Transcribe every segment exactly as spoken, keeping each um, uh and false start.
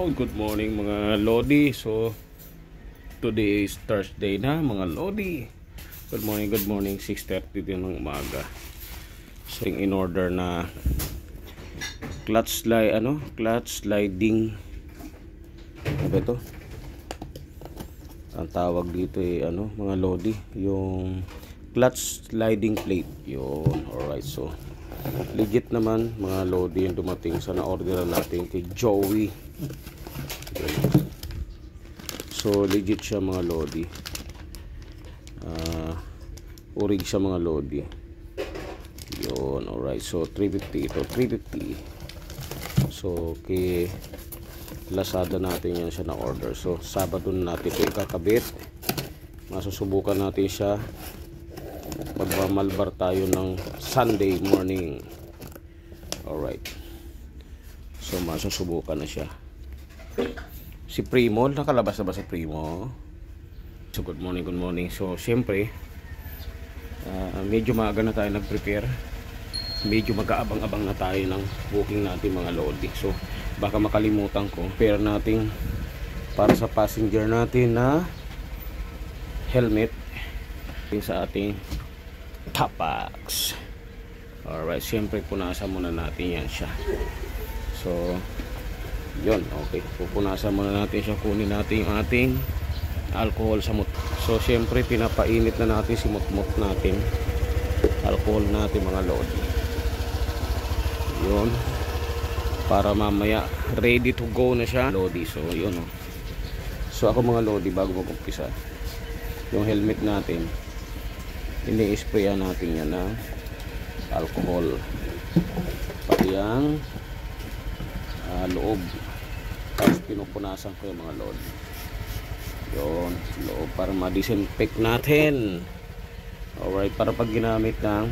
Yo, good morning mga Lodi. So today is Thursday na mga Lodi. Good morning, good morning. six thirty din ng umaga. So in order na clutch slide ano, clutch sliding. Ano ba ito? Ang tawag dito eh ano, mga Lodi, yung clutch sliding plate. Yun. Alright, so legit naman mga Lodi yung dumating sa na-order natin kay Joey. So legit siya mga Lodi. uh, Urig siya mga Lodi. Yun. Alright, so three fifty ito, three fifty. So kay Lazada natin yan siya na-order. So Sabado na natin ito ikakabit. Masusubukan natin siya magmamalbar tayo ng Sunday morning. Alright, so masusubukan na siya. Si Primo, nakalabas na ba si Primo? So good morning, good morning. So siyempre uh, medyo maaga na tayo nag-prepare. Medyo mag-aabang-abang na tayo ng booking natin mga Lodi. So baka makalimutan ko, prepare natin para sa passenger natin na helmet sa ating Tapax. Alright, siyempre punasan muna natin yan siya. So yun, okay, pupunasan muna natin siya. Kunin natin yung ating alcohol sa mut. So siyempre pinapainit na natin si mutmut natin, alcohol natin mga Lodi. Yun, para mamaya ready to go na siya Lodi. So yun, oh. So ako mga Lodi, bago mag-umpisa yung helmet natin, ini-sprayan natin yan ng alcohol, pati ang uh, loob. Tapos pinupunasan ko yung mga Lodi. Yun, loob, para ma-disinfect natin. Alright, para pag ginamit ng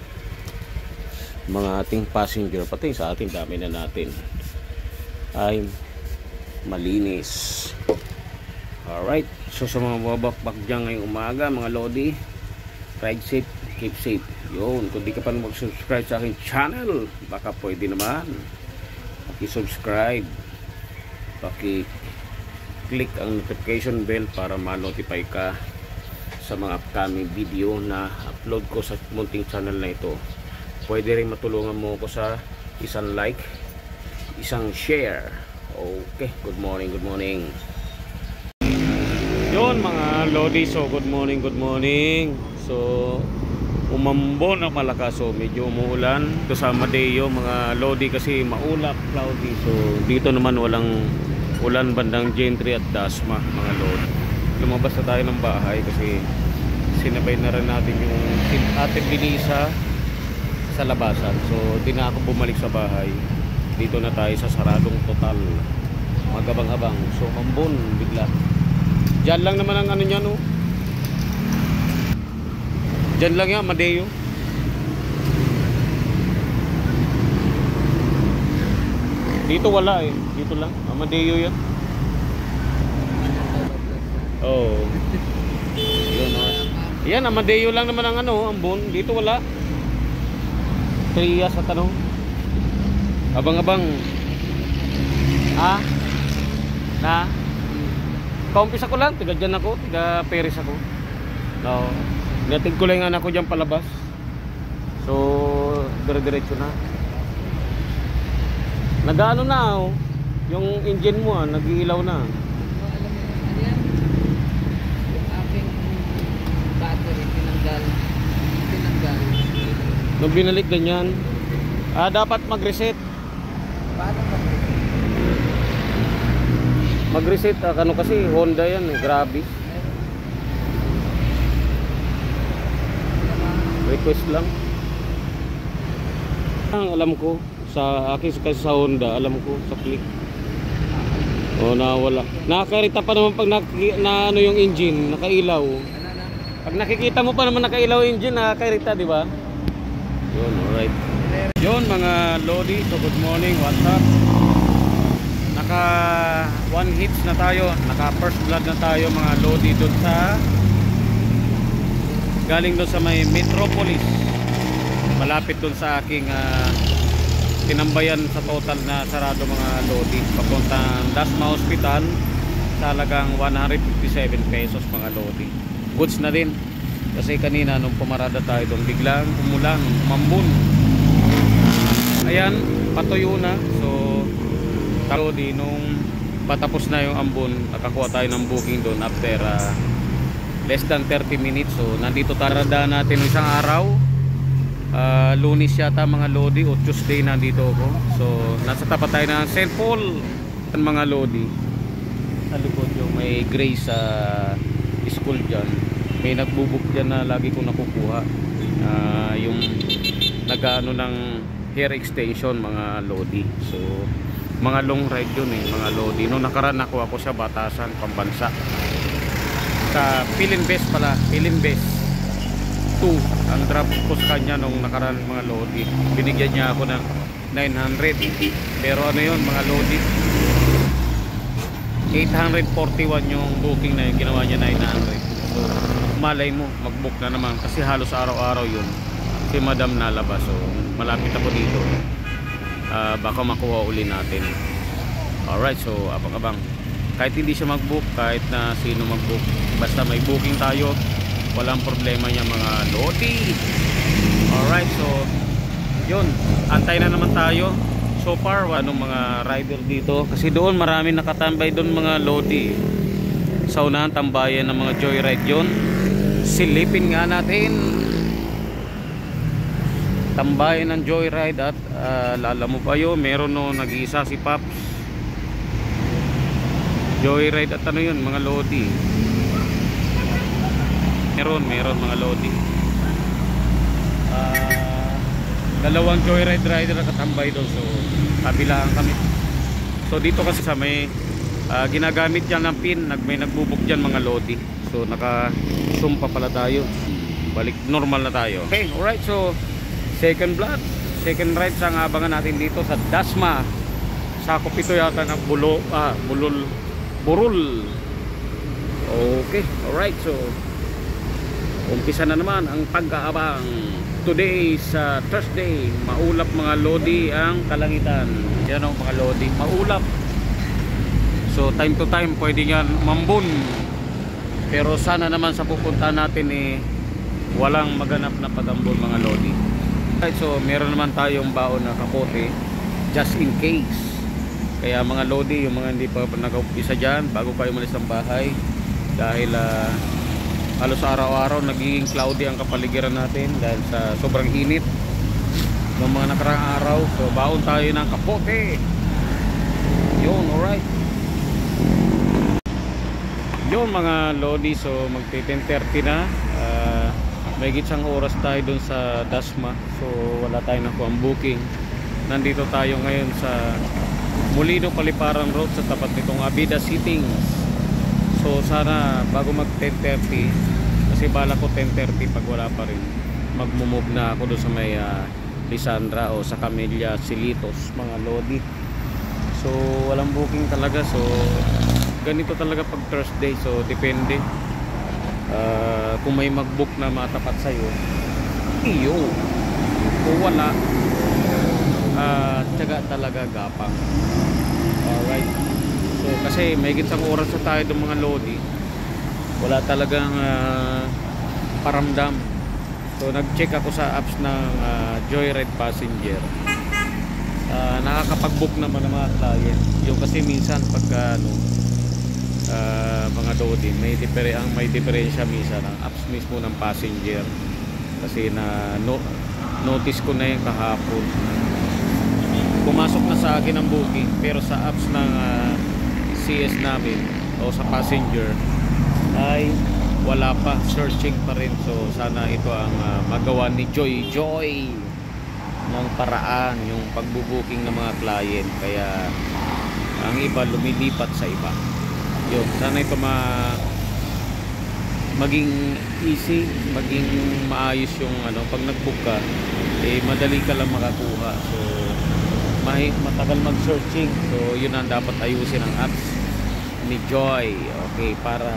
mga ating passenger, pati sa ating dami na natin, ay malinis. Alright, so sa mga babakbak dyan ngayong umaga mga Lodi, ride safe, keep safe. Yun, kung di ka pa mag-subscribe sa aking channel, baka pwede naman paki-subscribe, paki-click ang notification bell para ma-notify ka sa mga upcoming video na upload ko sa munting channel na ito. Pwede rin matulungan mo ko sa isang like, isang share. Okay, good morning, good morning. Yun mga Lodi, so good morning, good morning. So umambon na malakas, so medyo umuulan ito sa Amadeo mga Lodi kasi maulap, cloudy. So dito naman walang ulan bandang Gentry at Dasma mga Lodi. Lumabas na tayo ng bahay kasi sinabay na rin natin yung Ate Binisa sa labasan. So di na ako bumalik sa bahay, dito na tayo sa saradong total, magabang-abang. So mambon bigla. Diyan lang naman ang ano niya, no? Diyan lang yan, Amadeo. Dito wala eh. Dito lang, Amadeo yan. Oh. Yun, oh. Yan, Amadeo lang naman ang ano, ambon. Dito wala. Trias at ano. Abang-abang. Ah? Na? Kaumpisa ko lang, tiga dyan ako, tiga Peris ako. No. Natig ko lang ang anak ko dyan palabas. So dire-diretso na. Nag-ano na oh, yung engine mo ah, nag-iilaw na. Ano yan? Yung aking battery tinanggal. Tinanggal. Nung binalik ganyan, ah, dapat mag-reset. Paano mag-reset? Mag-reset, ah, ano kasi Honda yan, eh, grabe. Request lang. Ang alam ko sa akin kasi sa Honda, alam ko sa click. Oh, nawala. Nakakarita pa naman pag naki, na ano yung engine, nakailaw. Pag nakikita mo pa naman nakailaw yung engine, nakakarita, di ba? Yun, alright. Yun mga Lodi, so good morning, what's up? Naka one hits na tayo, naka first blood na tayo mga Lodi doon sa galing doon sa may Metropolis, malapit doon sa aking uh, tinambayan sa total na sarado mga lodi papuntang Dasma Hospital sa halagang one hundred fifty-seven pesos mga lodi. Goods na din kasi kanina nung pumarada tayo doon biglang umulan, umambon. Ayan, patuyo na. So lodi nung patapos na yung ambon, nakakuha tayo ng booking doon after uh, less than thirty minutes. So nandito tarada natin isang araw. Uh, Lunes yata mga lodi o Tuesday nandito ako. So nasa tapat tayo ng Saint Paul mga lodi. Sa likod yung may Grace uh, school dyan. May nagbubuk dyan na lagi ko nakukuha. Uh, yung nag-ano ng hair extension mga lodi. So mga long ride yun eh mga lodi. Noong nakaraan nakuha ko sa Batasan, Pambansa. Sa Pilinbest pala, Pilinbest two ang drop ko sa kanya nung nakaraan mga lodi. Binigyan niya ako ng nine hundred, pero ano yun mga lodi, eight forty-one yung booking na yung ginawa niya nine hundred. So malay mo mag-book na naman kasi halos araw-araw yun si madam nalabas. So malapit ako dito, uh, baka makuha uli natin. Alright, so abang-abang kahit hindi siya mag-book, kahit na sino mag-book, basta may booking tayo, walang problema niya mga lodi. Alright, so yun, antay na naman tayo. So far anong mga rider dito, kasi doon marami nakatambay doon mga lodi. Sa unahan tambayan ng mga joyride yun. Silipin nga natin tambayan ng joyride. At uh, lala mo pa yun, meron no nag-iisa si Paps joyride. At ano yun mga lodi, meron meron mga lodi, uh, dalawang joyride rider na katambay doon. So kabilaan kami. So dito kasi sa may uh, ginagamit dyan ng pin, nag, may nagbubuk dyan mga lodi. So naka zoom pa pala tayo, balik normal na tayo. Okay, alright, so second block, second ride sa abangan natin dito sa Dasma. Sakop ito yata ng bulo, ah, bulol burul. Okay, alright, so umpisa na naman ang pag-aabang. Today sa uh, Thursday, maulap mga lodi ang kalangitan. Yan o mga lodi, maulap. So time to time pwede yan mambun. Pero sana naman sa pupunta natin eh walang maganap na pagambon mga lodi. Alright, so meron naman tayong baon na kapote just in case. Kaya mga lodi, yung mga hindi pa nag-umpisa dyan, bago kayo umalis ng bahay, dahil uh, halos araw-araw nagiging cloudy ang kapaligiran natin dahil sa sobrang init ng mga nakaraang araw. So baon tayo ng kapote. Yun, alright. Yun mga lodi, so magti ten thirty na. uh, May gitsang oras tayo dun sa Dasma. So wala tayong nakuha ang booking. Nandito tayo ngayon sa Molino Paliparan Road sa tapat nitong Abida Sittings. So sana bago mag ten thirty, kasi bala ko ten thirty pag wala pa rin, magmumove na ako doon sa may uh, Lisandra o sa Camellia Silitos mga lodi. So walang booking talaga. So ganito talaga pag Thursday. So depende uh, kung may mag-book na matapat sa'yo, iyo. Kung wala, uh, tsaga talaga gapang. Alright, so kasi may gitsang oras na tayo ng mga lodi, wala talagang uh, paramdam. So nag-check ako sa apps ng uh, Joyride Passenger. uh, Nakakapag-book naman ng mga client. Yung kasi minsan pagka ano, uh, mga lodi, may, difere, ang may diferensya minsan ang apps mismo ng passenger. Kasi na no, notice ko na yung kahapon, pumasok na sa akin ang booking, pero sa apps ng uh, C S namin o sa passenger ay wala pa, searching pa rin. So sana ito ang uh, magawa ni Joy Joy ng paraan yung pagbubuking ng mga client, kaya ang iba lumilipat sa iba. Yun, sana ito ma maging easy, maging maayos yung ano, pag nag-book ka eh madali ka lang makakuha. So may matagal mag-searching. So yun ang dapat ayusin ng apps ni Joy, okay, para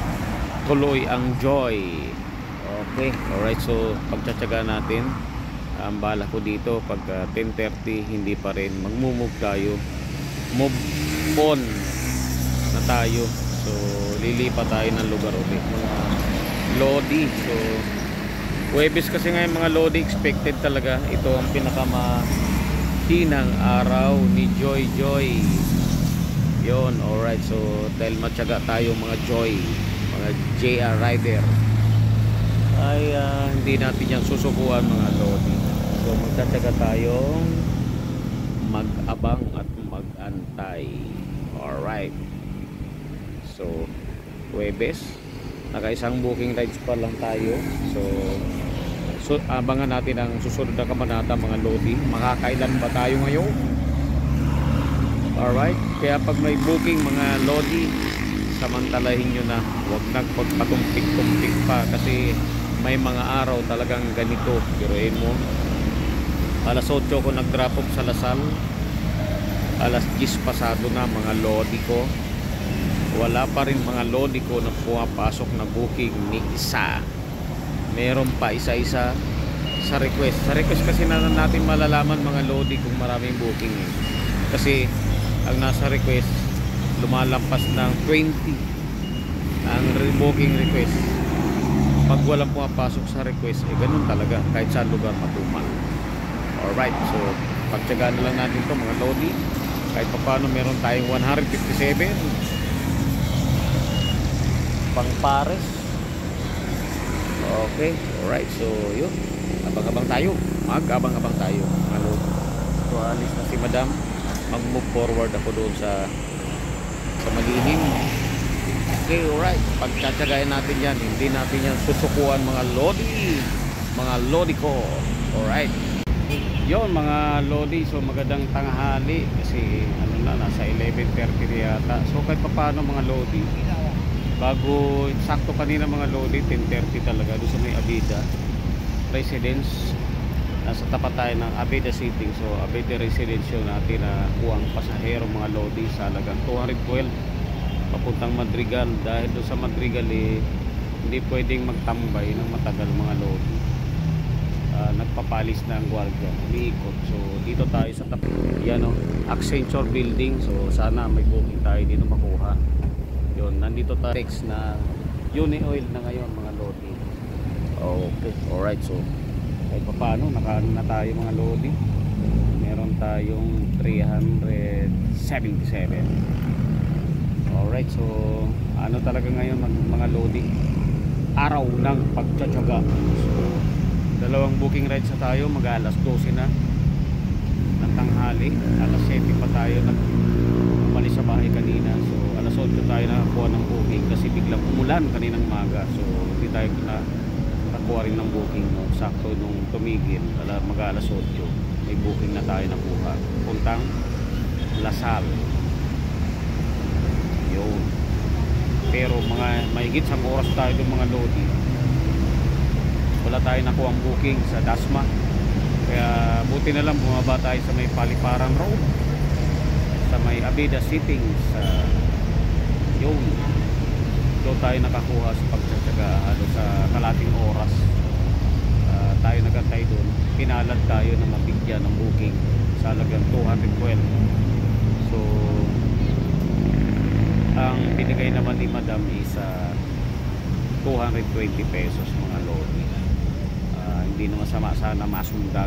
tuloy ang joy. Okay, alright, so pagtsatsaga natin Ang bala ko dito pag uh, ten thirty hindi pa rin, magmumove tayo, move on na tayo. So lilipat tayo ng lugar ulit, mga Lodi. So Huwebes kasi ngayon mga Lodi, expected talaga ito ang pinakamahinang araw ni Joy Joy. Yon, alright. So dahil matyaga tayo mga Joy, mga J R Rider, ay uh, hindi natin yan susukuan mga Lodi. So magtatyaga tayong mag-abang at mag-antay. Alright. So Huwebes, naka-isang booking rides pa lang tayo. So, so abangan natin ang susunod na kabanata mga Lodi. Makakailan ba tayo ngayon? Alright. Kaya pag may booking mga Lodi, samantalahin nyo na, huwag nagpagpatumpik-tumpik pa, kasi may mga araw talagang ganito. Biruin mo, alas otso ko nag-drop off sa Lasal, alas diyes pasado na mga Lodi ko, wala pa rin mga Lodi ko na pumapasok na booking ni isa. Meron pa isa-isa sa request. Sa request kasi na natin malalaman mga Lodi kung maraming booking eh. Kasi ang nasa request lumalampas ng twenty ang booking request. Pag walang pumapasok sa request, eh ganun talaga, kahit sa lugar matumal. Alright, so pagtyagaan na lang natin to mga Lodi. Kahit pa paano meron tayong one fifty-seven pang pares. Okay, alright, so yun, abang-abang tayo, mag-abang-abang tayo mga Lodi. So alis na si Madam, mag-move forward ako doon sa sa malihim. Okay, alright, pagtsatsagayin natin yan, hindi natin yan susukuan mga Lodi, mga Lodi ko. Alright, yun mga Lodi. So magandang tanghali kasi ano na, nasa eleven thirty na yata. So kahit pa paano mga Lodi, bago sakto kanina mga Lodi, ten thirty talaga doon sa may Abida Residence. Nasa tapat tayo ng Abida City. So Abida Residence yun natin na kuwang pasahero mga Lodi sa halagang two twelve papuntang Madrigal. Dahil doon sa Madrigal eh, hindi pwedeng magtambay ng matagal mga Lodi. Uh, nagpapalis na ang gwardiya, umiikot. So dito tayo sa tapat, yan o, Accenture Building. So sana may booking tayo dito makuha. Yun, nandito tayo text na Uni Oil na ngayon mga Lodi. Okay, alright. So kahit pa paano, nakaano na tayo mga Lodi. Meron tayong three seventy-seven. Alright, so ano talaga ngayon mga Lodi, araw ng pagtsatsaga. So dalawang booking rides na tayo, mag alas dose na ng tanghali. Alas seven pa tayo nag umalis sa bahay kanina. So alas otso tayo nakakuha ng booking kasi biglang umulan kaninang maga. So hindi tayo na nakakuha rin ng booking, no? Sakto nung tumigil mag alas otso, may booking na tayo nakuha puntang Lasal. Yun. Pero mga mahigit sa oras tayo doon mga Lodi, wala tayo nakuha ang booking sa Dasma. Kaya buti na lang bumaba tayo sa may Paliparan Road, sa may Abida Sitting sa yun. Doon tayo nakakuha sa pagtsatsaga. Halos sa kalating oras uh, tayo nagantay doon. Pinalad tayo na mabigyan ng booking sa halagang two twelve. So ang binigay naman ni Madam is uh, two twenty pesos mga Lodi. Uh, hindi naman sama sana masundan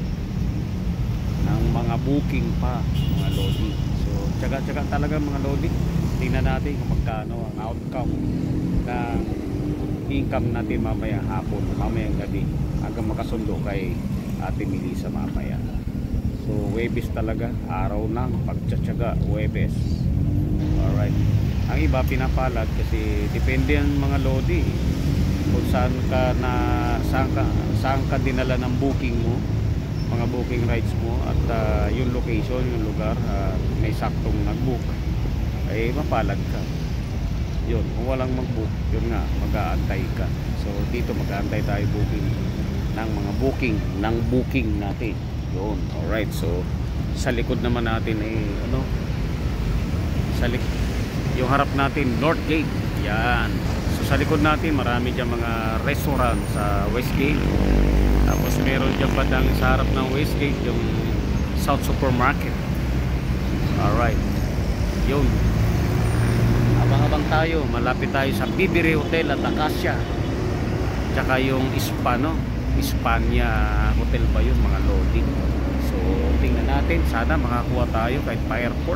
ng mga booking pa mga Lodi. So tsaga-tsaga talaga mga Lodi. Tingnan natin kung magkano ang outcome ng income natin mamaya hapon, mamayang gabi, hanggang makasundo kay Ate Melissa mamaya. So Huwebes talaga, araw ng pagtsatsaga, Huwebes. Alright. Ang iba pinapalad kasi depende ang mga Lodi kung saan ka na saan ka, saan ka dinala ng booking mo, mga booking rides mo, at uh, yung location, yung lugar, uh, may saktong nag-book, ay mapalad ka. Yun, kung walang mag-book, yun nga, mag-aantay ka. So dito mag-aantay tayo booking ng mga booking ng booking natin. Yun, alright. So sa likod naman natin ay eh, ano, sa likod yung harap natin North Gate. Yan. So So sa likod natin marami dyan mga restaurant sa Westgate. Tapos meron dyan pa dang sa harap ng Westgate yung South Supermarket. Alright, yun. Abang-abang tayo, malapit tayo sa Bibiri Hotel at Acacia. Tsaka yung Hispano Hispania Hotel ba yun, mga loading. So tingnan natin, sana makakuha tayo kahit pa airport.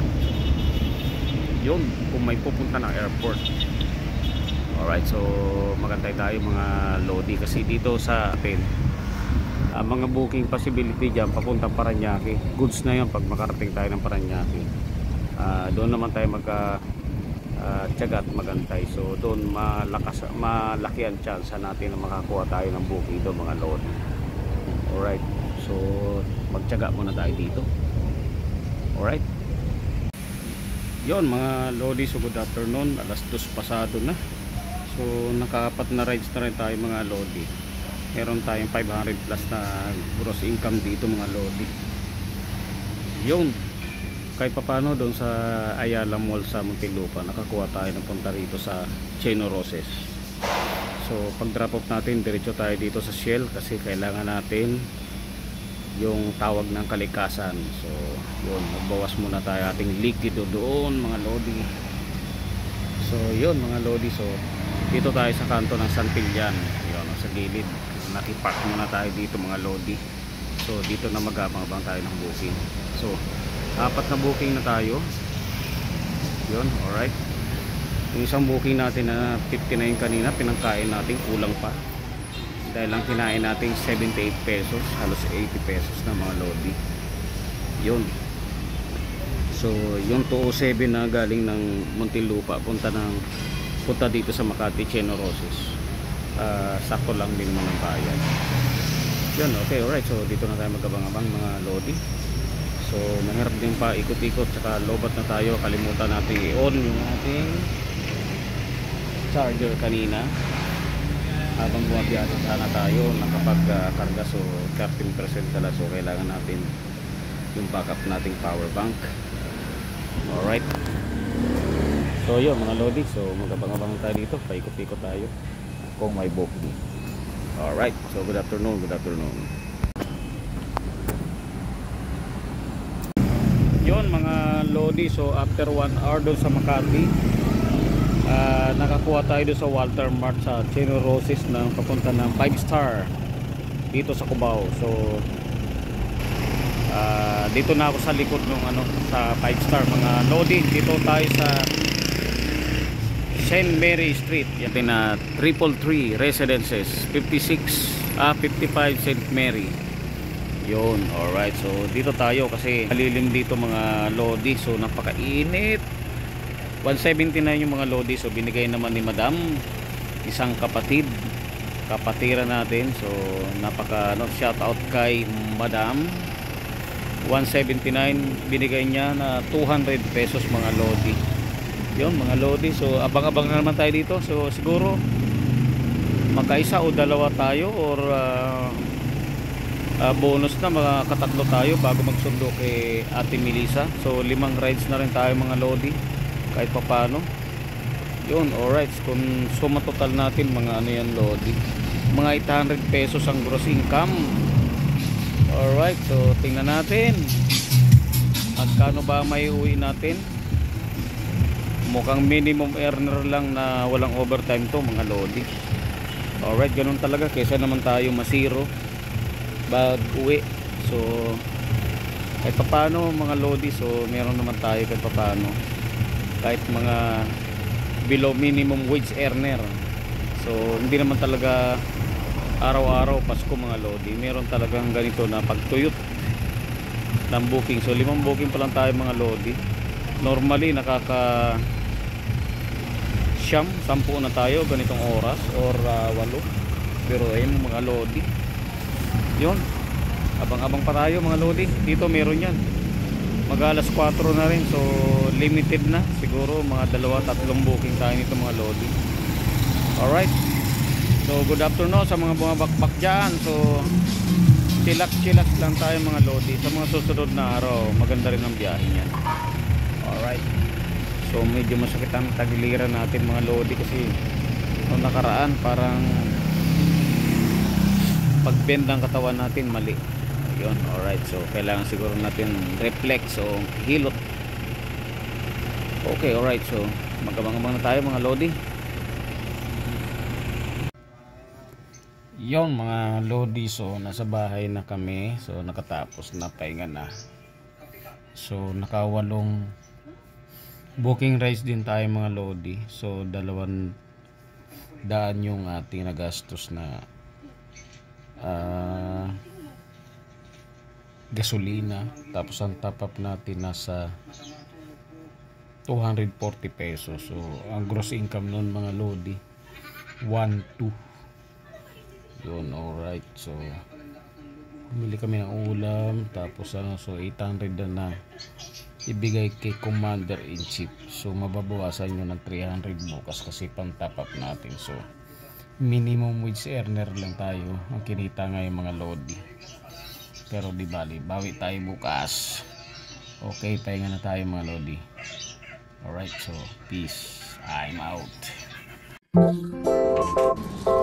Yun, kung may pupunta ng airport. Alright, so magantay tayo mga lodi kasi dito sa atin uh, mga booking possibility dyan papuntang Paranaque, goods na yun pag makarating tayo ng Paranaque. Uh, doon naman tayo magka uh, tiyaga at magantay. So doon malakas, malaki ang chance natin na makakuha tayo ng booking doon mga lodi. Alright, so magtiyaga muna tayo dito. Alright, yun mga lodi, so good afternoon, alas dos pasado na. So nakaapat na rides na rin tayo mga lodi. Meron tayong five hundred plus na gross income dito mga lodi. Yun, kahit papano doon sa Ayala Mall sa Muntinlupa nakakuha tayo ng punta rito sa Chino Roses. So pag drop off natin diretso tayo dito sa Shell kasi kailangan natin yung tawag ng kalikasan. So yun, magbawas muna tayo ating liquido doon mga lodi. So yun mga lodi, so dito tayo sa kanto ng Santillan, yun, sa gilid. Nakipark muna tayo dito mga lodi. So dito na mag-abang-abang tayo ng booking. So apat na booking na tayo. Yun, alright. Yung isang booking natin na fifty-nine kanina, pinangkain natin, kulang pa. Dahil lang kinain natin seventy-eight pesos, halos eighty pesos na mga lodi. Yun. So yung two oh seven na galing ng Muntinlupa punta ng punta dito sa Makati Chino Roses, uh, sakto lang din naman ang bayan. Yun, okay, alright. So dito na tayo magabang-abang mga lodi. So mahirap din pa ikot-ikot, tsaka lobat na tayo, kalimutan natin i-on yung ating charger kanina habang bumabiyahe sana tayo nakapag-karga. So thirteen percent tala, so kailangan natin yung backup nating power bank. Alright, so yun mga lodi, so magabang-abang tayo dito, paikot-ikot tayo kung may booking. Alright, so good afternoon, good afternoon. Yun mga lodi, so after one hour doon sa Makati, uh, nakakuha tayo doon sa Walter Mart sa Chino Roses na papunta ng five star dito sa Cubao. So uh, dito na ako sa likod ng ano, sa five star mga lodi. Dito tayo sa Saint Mary Street, yan na triple three Residences, fifty-six ah fifty-five Saint Mary. Yun, alright. So dito tayo kasi malilim dito mga lodi. So napakainit. one seventy-nine yung mga lodi. So binigay naman ni Madam, isang kapatid, kapatira natin. So napaka no, shout out kay Madam. one seventy-nine binigay niya na two hundred pesos mga lodi. Yun mga lodi, so abang-abang na naman tayo dito. So siguro magkaisa o dalawa tayo or uh, uh, bonus na mga katatlo tayo bago magsundo kay Ate Melissa. So limang rides na rin tayo mga lodi kahit papano. Yun, alright. Kung suma total natin mga ano yan lodi, mga eight hundred pesos ang gross income. Alright, so tingnan natin magkano ba may uwi natin. Mukhang minimum earner lang na walang overtime to mga lodi. Alright, ganun talaga kaysa naman tayo masiro bag uwi. So kahit papano mga lodi, so meron naman tayo kahit papano, kahit mga below minimum wage earner. So hindi naman talaga araw-araw Pasko mga lodi, meron talagang ganito na pagtuyot ng booking. So limang booking pa lang tayo mga lodi. Normally nakaka siyam, sampu na tayo ganitong oras or uh, walo. Pero ayun mga lodi, yun, abang-abang pa tayo mga lodi. Dito meron yan mag alas kwatro na rin. So limited na, siguro mga dalawa tatlong booking tayo nito mga lodi. Alright, so good afternoon sa mga bumabakbak dyan. So chillax chillax lang tayo mga lodi. Sa mga susunod na araw maganda rin ang biyahe niya. Alright, so medyo masakit ang tagiliran natin mga lodi kasi Noong nakaraan parang pag-bend ng katawan natin mali. Ayun, alright. So kailangan siguro natin reflex o hilot. Okay, alright. So magabang-abang na tayo mga lodi. Yon mga lodi, so nasa bahay na kami. So nakatapos na, pahinga na. So nakawalong booking rides din tayo mga lodi. So dalawang daan yung ating nagastos na uh, gasolina. Tapos ang top up natin nasa two hundred forty pesos. So ang gross income nun mga lodi one two. Yun, alright. So bumili kami ng ulam, tapos ano, so eight hundred na na ibigay kay Commander in Chief. So mababawasan nyo ng three hundred bukas kasi pang top up natin. So minimum wage earner lang tayo ang kinita ngayon mga lodi. Pero di bali, bawi tayo bukas. Okay, pahinga na tayo mga lodi. Alright, so peace. I'm out.